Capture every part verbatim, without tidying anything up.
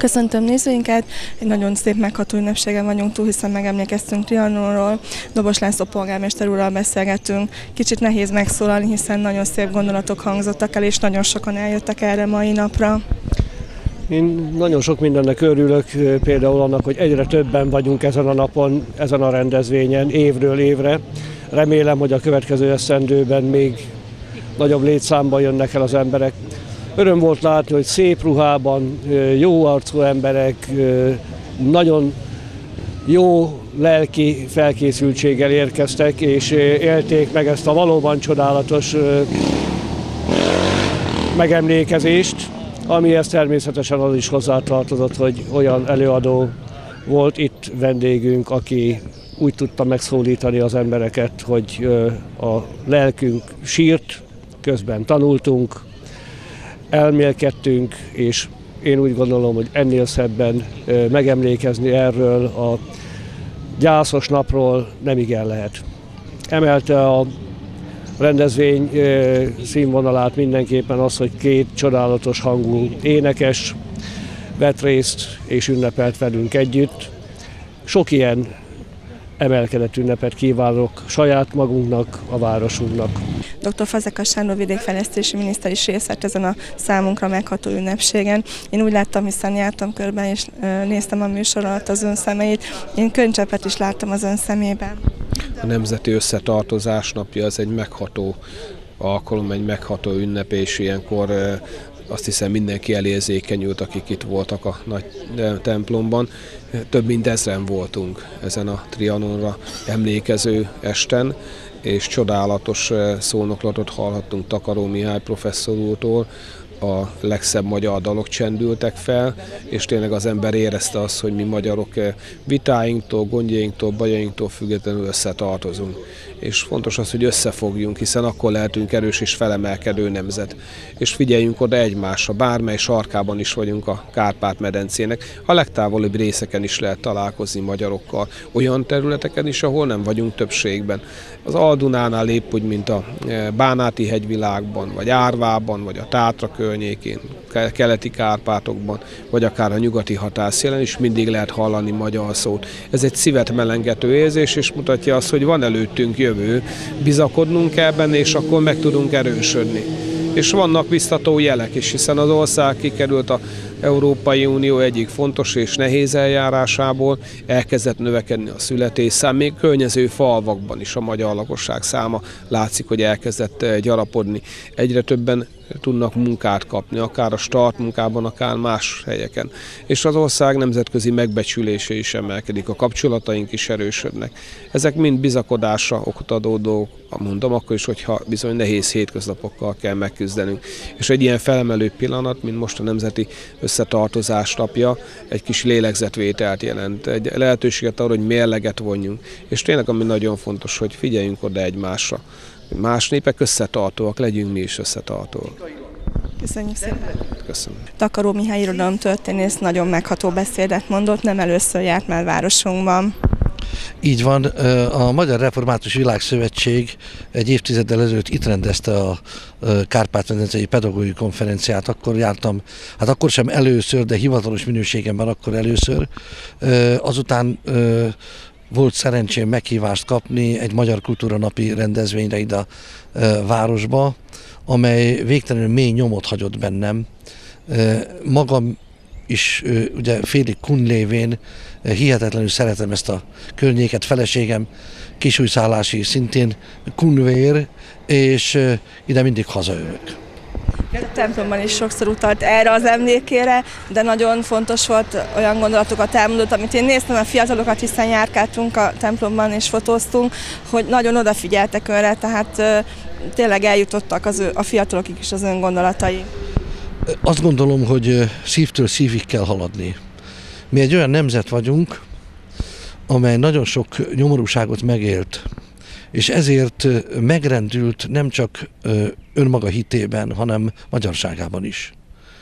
Köszöntöm nézőinket! Egy nagyon szép megható ünnepségen vagyunk túl, hiszen megemlékeztünk Trianonról. Dobos László polgármester úrral beszélgetünk. Kicsit nehéz megszólalni, hiszen nagyon szép gondolatok hangzottak el, és nagyon sokan eljöttek erre mai napra. Én nagyon sok mindennek örülök, például annak, hogy egyre többen vagyunk ezen a napon, ezen a rendezvényen, évről évre. Remélem, hogy a következő esztendőben még nagyobb létszámban jönnek el az emberek. Öröm volt látni, hogy szép ruhában, jó arcú emberek, nagyon jó lelki felkészültséggel érkeztek, és élték meg ezt a valóban csodálatos megemlékezést, amihez természetesen az is hozzátartozott, hogy olyan előadó volt itt vendégünk, aki úgy tudta megszólítani az embereket, hogy a lelkünk sírt, közben tanultunk, elmélkedtünk, és én úgy gondolom, hogy ennél szebben megemlékezni erről a gyászos napról nem igen lehet. Emelte a rendezvény színvonalát mindenképpen az, hogy két csodálatos hangú énekes vett részt és ünnepelt velünk együtt. Sok ilyen emelkedett ünnepet kívánok saját magunknak, a városunknak. doktor Fazekas Sándor vidékfejlesztési miniszter is részt vett ezen a számunkra megható ünnepségen. Én úgy láttam, hiszen jártam körben és néztem a műsor alatt az ön szemeit. Én könycseppet is láttam az ön szemében. A Nemzeti Összetartozás napja az egy megható alkalom, egy megható ünnep, és ilyenkor azt hiszem mindenki elérzékenyült, akik itt voltak a nagy templomban. Több mint ezren voltunk ezen a Trianonra emlékező esten, és csodálatos szónoklatot hallhattunk Takaró Mihály professzor úrtól. A legszebb magyar dalok csendültek fel, és tényleg az ember érezte azt, hogy mi magyarok vitáinktól, gondjainktól, bajainktól függetlenül összetartozunk. És fontos az, hogy összefogjunk, hiszen akkor lehetünk erős és felemelkedő nemzet. És figyeljünk oda egymásra, bármely sarkában is vagyunk a Kárpát-medencének. A legtávolibb részeken is lehet találkozni magyarokkal, olyan területeken is, ahol nem vagyunk többségben. Az Al-Dunánál épp úgy, mint a Bánáti hegyvilágban, vagy Árvában, vagy a Tátra környékén, keleti Kárpátokban, vagy akár a nyugati határszélen is mindig lehet hallani magyar szót. Ez egy szívet melengető érzés, és mutatja azt, hogy van előttünk jövő, bizakodnunk kell benne, és akkor meg tudunk erősödni. És vannak biztató jelek is, hiszen az ország kikerült a Európai Unió egyik fontos és nehéz eljárásából, elkezdett növekedni a születésszám, még környező falvakban is a magyar lakosság száma látszik, hogy elkezdett gyarapodni. Egyre többen tudnak munkát kapni, akár a start munkában, akár más helyeken. És az ország nemzetközi megbecsülése is emelkedik, a kapcsolataink is erősödnek. Ezek mind bizakodásra okot adó dolgok, mondom akkor is, hogyha bizony nehéz hétköznapokkal kell megküzdenünk. És egy ilyen felemelő pillanat, mint most a Nemzeti Összetartozás napja, egy kis lélegzetvételt jelent, egy lehetőséget arra, hogy mérleget vonjunk. És tényleg ami nagyon fontos, hogy figyeljünk oda egymásra. Más népek összetartóak, legyünk mi is összetartóak. Köszönjük szépen! Köszönöm. Takaró Mihály irodalomtörténész nagyon megható beszédet mondott, nem először járt már városunkban. Így van, a Magyar Református Világszövetség egy évtizeddel ezelőtt itt rendezte a Kárpát-medencei pedagógiai konferenciát, akkor jártam, hát akkor sem először, de hivatalos minőségemben akkor először. Azután volt szerencsém meghívást kapni egy Magyar Kultúra Napi rendezvényre ide a városba, amely végtelenül mély nyomot hagyott bennem. Magam is ugye félig kun lévén hihetetlenül szeretem ezt a környéket, feleségem kisújszállási, szintén kunvér, és ide mindig hazajövök. A templomban is sokszor utalt erre az emlékére, de nagyon fontos volt, olyan gondolatokat elmondott, amit én néztem a fiatalokat, hiszen járkáltunk a templomban és fotóztunk, hogy nagyon odafigyeltek önre, tehát tényleg eljutottak az ő, a fiatalokig is az ön gondolatai. Azt gondolom, hogy szívtől szívig kell haladni. Mi egy olyan nemzet vagyunk, amely nagyon sok nyomorúságot megélt, és ezért megrendült nem csak önmaga hitében, hanem magyarságában is.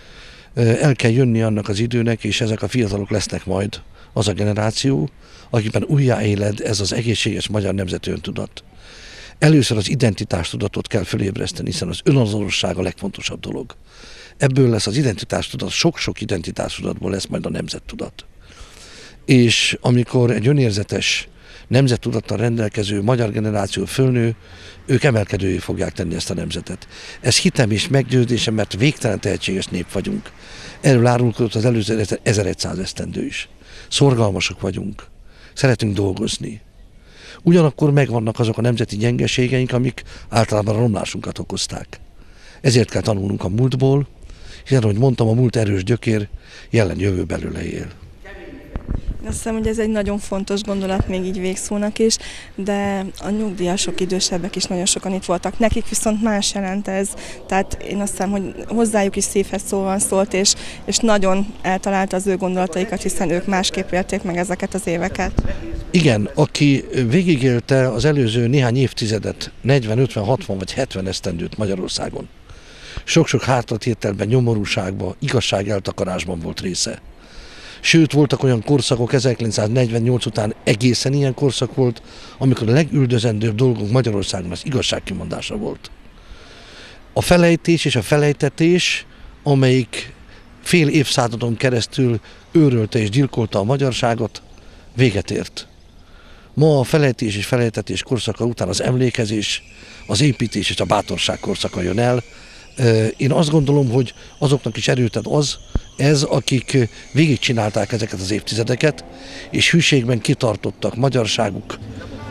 El kell jönni annak az időnek, és ezek a fiatalok lesznek majd az a generáció, akiben újjáéled ez az egészséges magyar nemzeti öntudat. Először az identitástudatot kell fölébreszteni, hiszen az önazonosság a legfontosabb dolog. Ebből lesz az identitástudat, sok-sok identitástudatból lesz majd a nemzettudat. És amikor egy önérzetes, nemzettudattal rendelkező magyar generáció fölnő, ők emelkedővé fogják tenni ezt a nemzetet. Ez hitem és meggyőződésem, mert végtelen tehetséges nép vagyunk. Erről árulkodott az előző ezerszáz esztendő is. Szorgalmasok vagyunk, szeretünk dolgozni. Ugyanakkor megvannak azok a nemzeti gyengeségeink, amik általában a romlásunkat okozták. Ezért kell tanulnunk a múltból, hiszen, ahogy mondtam, a múlt erős gyökér, jelen jövő belőle él. Azt hiszem, hogy ez egy nagyon fontos gondolat, még így végszónak is, de a nyugdíjasok, idősebbek is nagyon sokan itt voltak. Nekik viszont más jelent ez. Tehát én azt hiszem, hogy hozzájuk is szívhez szóval szólt, és, és nagyon eltalálta az ő gondolataikat, hiszen ők másképp élték meg ezeket az éveket. Igen, aki végigélte az előző néhány évtizedet, negyven, ötven, hatvan vagy hetven esztendőt Magyarországon, sok-sok hátratételben, nyomorúságban, igazságeltakarásban volt része. Sőt, voltak olyan korszakok, ezerkilencszáznegyvennyolc után egészen ilyen korszak volt, amikor a legüldözendőbb dolgunk Magyarországon az igazság kimondása volt. A felejtés és a felejtetés, amelyik fél évszázadon keresztül őrölte és gyilkolta a magyarságot, véget ért. Ma a felejtés és felejtetés korszaka után az emlékezés, az építés és a bátorság korszaka jön el. Én azt gondolom, hogy azoknak is erőt ad az, ez, akik végigcsinálták ezeket az évtizedeket, és hűségben kitartottak magyarságuk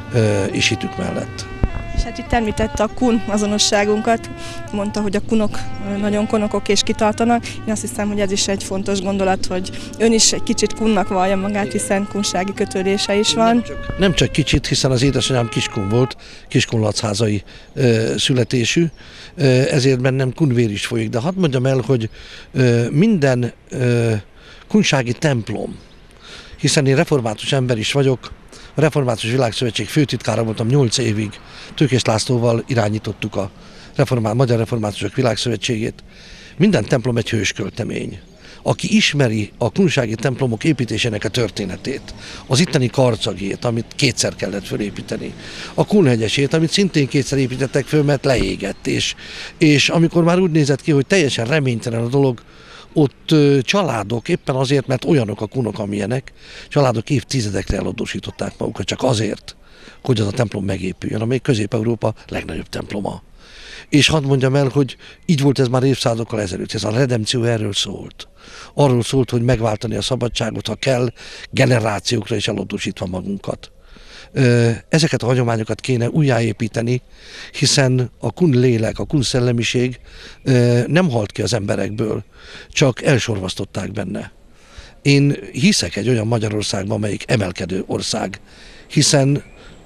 és hitük mellett. És hát itt említette a kun azonosságunkat, mondta, hogy a kunok nagyon konokok és kitartanak. Én azt hiszem, hogy ez is egy fontos gondolat, hogy ön is egy kicsit kunnak vallja magát, hiszen kunsági kötődése is van. Nem csak, nem csak kicsit, hiszen az édesanyám kiskun volt, kiskunlacházai ö, születésű, ö, ezért bennem kunvér is folyik. De hadd mondjam el, hogy ö, minden ö, kunsági templom, hiszen én református ember is vagyok, a Református Világszövetség főtitkára voltam nyolc évig, Tőkés Lászlóval irányítottuk a reformá- Magyar Reformátusok Világszövetségét. Minden templom egy hősköltemény. Aki ismeri a kunsági templomok építésének a történetét, az itteni karcagét, amit kétszer kellett fölépíteni, a Kunhegyesét, amit szintén kétszer építettek föl, mert leégett, és, és amikor már úgy nézett ki, hogy teljesen reménytelen a dolog, ott családok éppen azért, mert olyanok a kunok, amilyenek, családok évtizedekre eladósították magukat csak azért, hogy az a templom megépüljön, amely Közép-Európa legnagyobb temploma. És hadd mondjam el, hogy így volt ez már évszázadokkal ezelőtt, ez a redemció erről szólt. Arról szólt, hogy megváltani a szabadságot, ha kell, generációkra is eladósítva magunkat. Ezeket a hagyományokat kéne újjáépíteni, hiszen a kun lélek, a kun szellemiség nem halt ki az emberekből, csak elsorvasztották benne. Én hiszek egy olyan Magyarországban, amelyik emelkedő ország, hiszen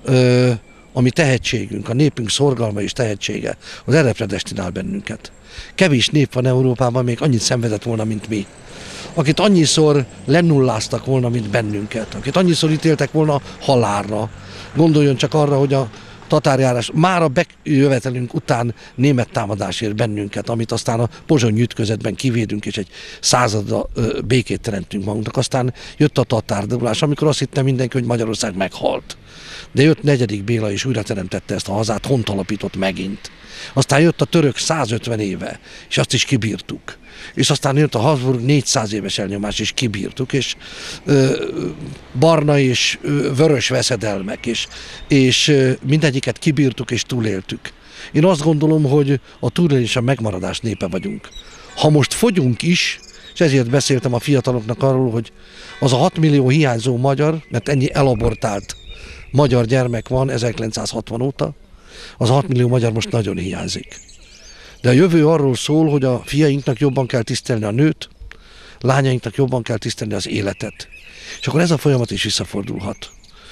a mi tehetségünk, a népünk szorgalma és tehetsége, az erre predestinál bennünket. Kevés nép van Európában, még annyit szenvedett volna, mint mi. Akit annyiszor lenulláztak volna, mint bennünket, akit annyiszor ítéltek volna halálra. Gondoljon csak arra, hogy a tatárjárás már a bejövetelünk után német támadás ér bennünket, amit aztán a pozsonyi ütközetben kivédünk, és egy századra békét teremtünk magunknak. Aztán jött a tatárdulás, amikor azt hitte mindenki, hogy Magyarország meghalt. De jött negyedik Béla, és újra teremtette ezt a hazát, hontalapított megint. Aztán jött a török százötven éve, és azt is kibírtuk. És aztán jött a Habsburg négyszáz éves elnyomás, és kibírtuk, és ö, barna és ö, vörös veszedelmek, és, és ö, mindegyiket kibírtuk és túléltük. Én azt gondolom, hogy a túlélés a megmaradás népe vagyunk. Ha most fogyunk is, és ezért beszéltem a fiataloknak arról, hogy az a hat millió hiányzó magyar, mert ennyi elabortált magyar gyermek van ezerkilencszázhatvan óta, az a hat millió magyar most nagyon hiányzik. De a jövő arról szól, hogy a fiainknak jobban kell tisztelni a nőt, lányainknak jobban kell tisztelni az életet. És akkor ez a folyamat is visszafordulhat.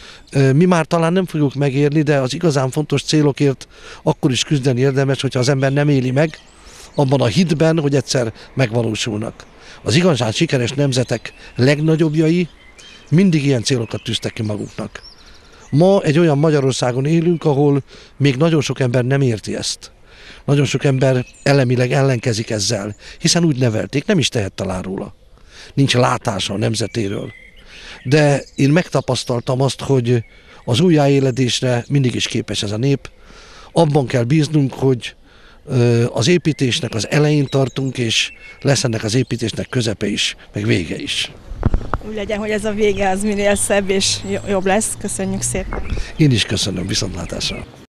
Mi már talán nem fogjuk megérni, de az igazán fontos célokért akkor is küzdeni érdemes, hogyha az ember nem éli meg, abban a hitben, hogy egyszer megvalósulnak. Az igazán sikeres nemzetek legnagyobbjai mindig ilyen célokat tűztek ki maguknak. Ma egy olyan Magyarországon élünk, ahol még nagyon sok ember nem érti ezt. Nagyon sok ember elemileg ellenkezik ezzel, hiszen úgy nevelték, nem is tehet talán róla. Nincs látása a nemzetéről. De én megtapasztaltam azt, hogy az újjáéledésre mindig is képes ez a nép. abban kell bíznunk, hogy az építésnek az elején tartunk, és lesz ennek az építésnek közepe is, meg vége is. Úgy legyen, hogy ez a vége az minél szebb és jobb lesz. Köszönjük szépen! Én is köszönöm, viszontlátásra!